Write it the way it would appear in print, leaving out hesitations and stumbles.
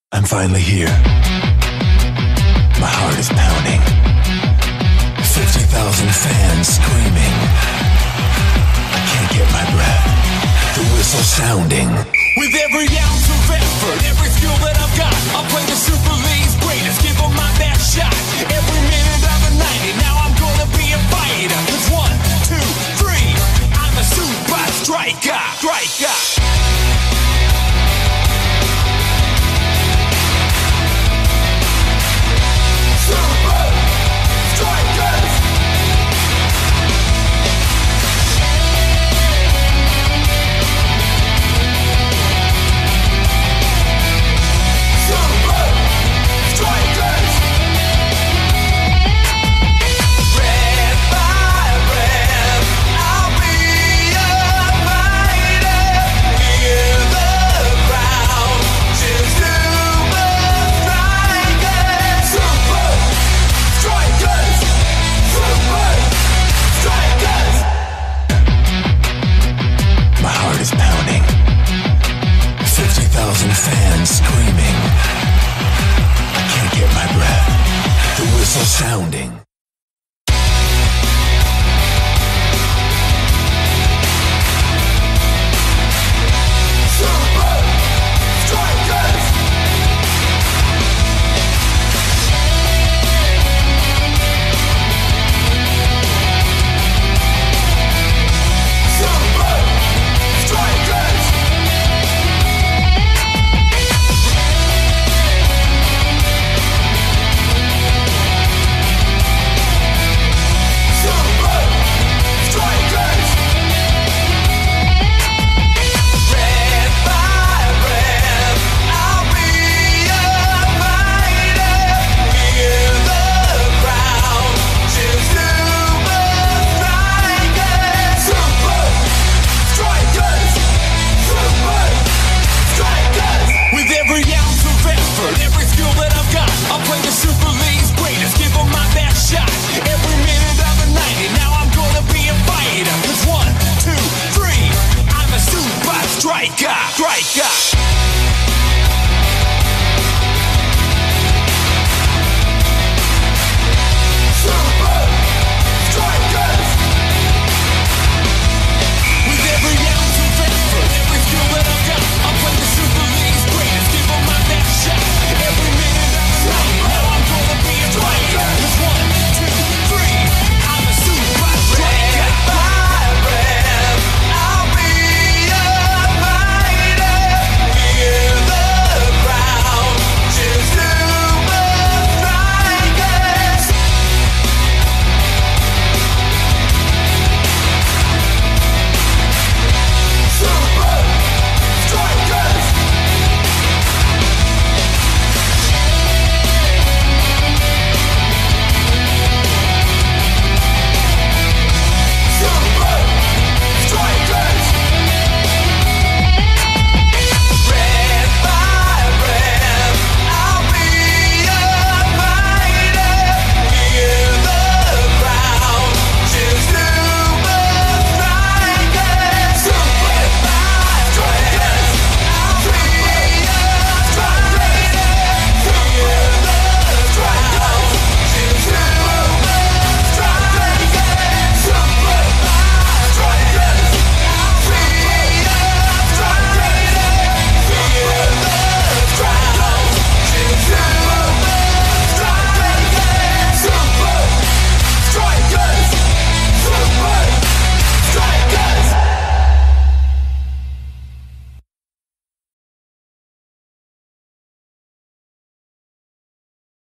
I'm finally here. My heart is pounding. 50,000 fans screaming. I can't get my breath. The whistle sounding. With every ounce of effort, every skill that I've got, I'll play the Super League's greatest, give them my best shot. Every minute of the 90, now I'm gonna be a fighter. 'Cause 1, 2, 3, I'm a Supa striker. Supa strikers. Supa strikers. Red by red, I'll be a fighter. Hear the crowd cheers Supa strikers. Supa strikers. Supa strikers. My heart is pounding. 50,000 fans screaming. I can't get my breath. The whistle sounding.